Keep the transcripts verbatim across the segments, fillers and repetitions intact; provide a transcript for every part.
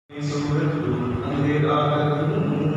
सूरज दूर अंधेरा कर दूं,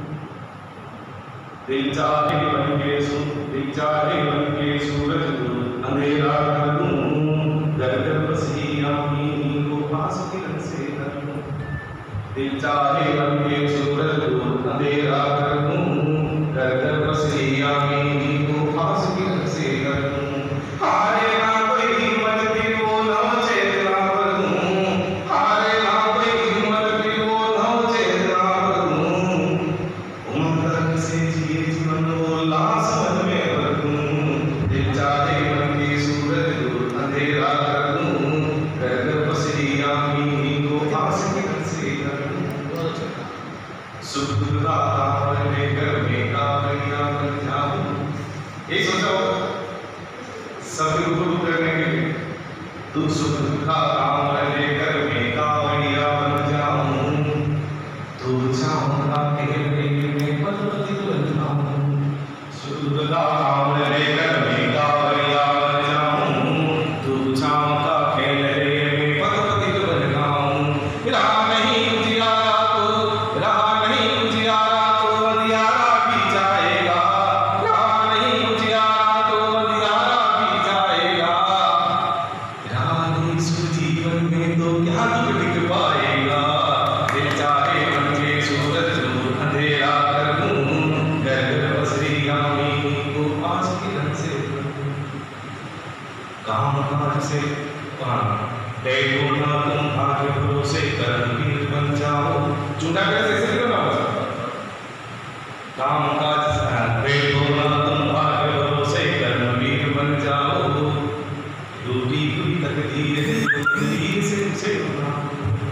दिल चाहे बन के सुन दिल चाहे बन के सूरज दूर अंधेरा कर दूं, घर घर बसी अपनी को पास किरण से कर दूं। दिल चाहे बन के सूरज दूर अंधेरा कर दूं, घर घर बसी अपनी को पास किरण से कर दूं। हारे ना कोई हिम्मत फिर वो नव चेतना कर दूं, हारे ना कोई हिम्मत फिर वो नव चेतना कर दूं। उम्र से जिए जीवन उल्लास मन में भर दूं, दिल चाहे बन के सूरज दूर अंधेरा कर दूं, घर घर बसी अपनी को पास किरण से कर दूं। सुख का काम लेकर मैं कामयाब बन जाऊं। ये सोचो सब गुरु करने के लिए तू सुख का काम लेकर मैं कामयाब बन जाऊं, तू चाहूंगा कि मैं पति बन जाऊं। सुख का काम लेकर मैं कामयाब बन जाऊं, तू चाहूंगा कि मैं पति बन जाऊं। रहा नहीं उजियारा तो रहा नहीं उजियारा तो अंधियारा भी जाएगा, रहा नहीं उजियारा तो अंधियारा भी जाएगा। रहा नहीं सुख जीवन में तो क्या दुख टिक पाएगा। दिल चाहे बन के सूरज दूर अंधेरा कर दूं, घर घर बसी अपनी को पास किरण से कर दूं। काम काज से देखो ना तुम भाग्य भरोसे कर्मवीर बन जाओ। झूठा कैसे सिर करना होगा। काम काज देखो ना तुम भाग्य भरोसे कर्मवीर बन जाओ, टूटी हुई तकदीर है तकदीर से उसे बनाओ।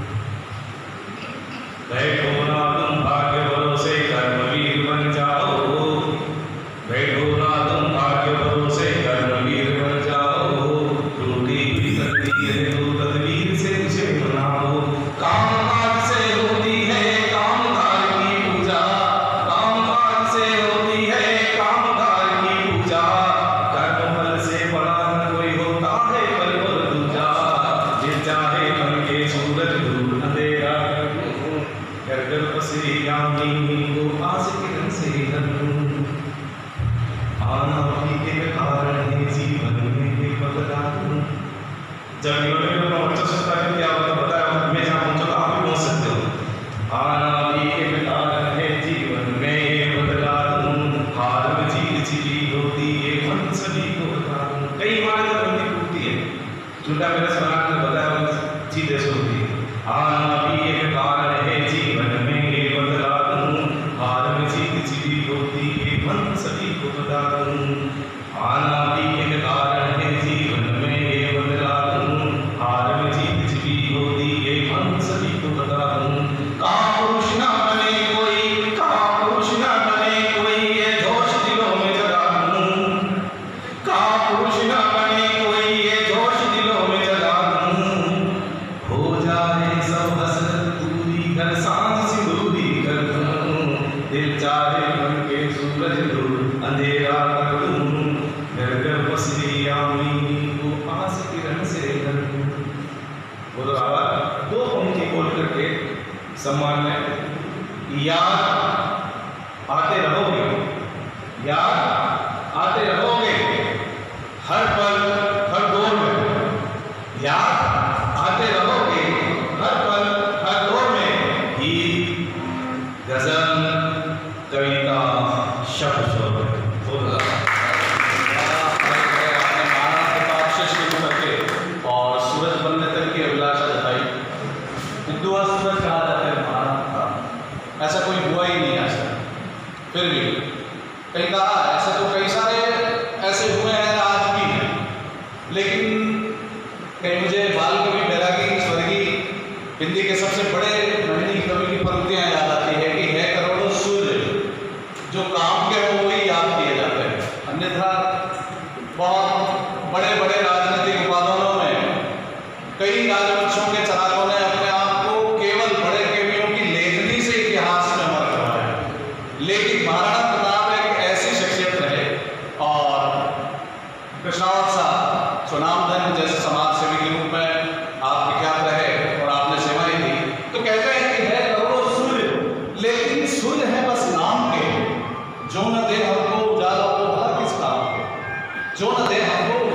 देखो ना तुम भाग्य भरोसे कर्मवीर बन जाओ, बैठो ना तुम भाग्य भरोसे कर्मवीर बन जाओ, टूटी हुई तकदीर है तो तकदीर से उसे बनाओ। काम काज से होती है कामधार की पूजा, काम काज से होती है कामधार की पूजा, कर्म फल से बड़ा न कोई होता है फल पर दूजा। दिल चाहे बन के सूरज दूर अंधेरा कर दूं, घर घर बसी अपनी को पास किरण से कर दूं। आना भी के कारण है जीवन में बदला दूं। जब जीवन में अपना बच्चा सोचता है क्या होता बताया मैं जहाँ पहुँचा आप भी पहुँच सकते हो। आना भी के कारण है जीवन में बदला दूं, हार में जीत जीती होती है मन सभी को बता दूं। कई बार जब बंदी टूटती है झूठा मेरे सलाह ने बताया सीधे सोती है। आना भी एक कारण है जीवन में बदला दूं, हार में जीत जीती होती है मन सभी को बता दूं। आना भी एक कारण है जीवन में बदला दूं, हार में जीत जीती होती है मन सभी को बता दूं। कहाँ पुरुष ना बने कोई, कहाँ पुरुष ना बने कोई, ये जोश दिलों में जगा दूं। कहाँ पुरुष ना बने कोई, ये जोश दिलों में जगा दूं। हो जाए सब हसरत पूरी कर सांझ सिंदूरी कर दूं, दिल चाहे बन के सूरज दूर अंधेरा कर दूं, घर घर बसी अपनी को पास किरण से कर दूं। बोलो बाबा दो पंक्ति बोल करके सम्मान में याद आते रहोगे, याद आते रहोगे हर पल हर दौर में, याद आते रहोगे हर पल हर दौर में। गीत गजल कविता शब्द शोर और सूरज बनने तक की अभिलाषा जताई। हिंदुआ सूरज कहा जाता है महाराज का, ऐसा कोई हुआ ही नहीं आज तक। फिर भी कहीं कहा ऐसे तो कई सारे ऐसे हुए हैं आज भी हैं, लेकिन कहीं मुझे बाल कवि बैरागी स्वर्गीय हिंदी के सबसे बड़े महनी कवि की पंक्तियाँ याद आती है कि है करोड़ों सूर्य जो काम के हो वही याद किए जाते हैं। अन्यथा बहुत बड़े बड़े राजनीतिक उपादानों में कई राजवंशों के चरागों ने अपने आप को केवल बड़े कवियों की लेखनी से इतिहास में अमर करवाया, लेकिन महाराणा प्रताप एक ऐसी शख्सियत रहे और कृष्णावत साहब सुनामधन जैसे समाज सेवी के रूप में आप विख्यात रहे और आपने सेवाएं दी। तो कहते हैं जो न दे हमको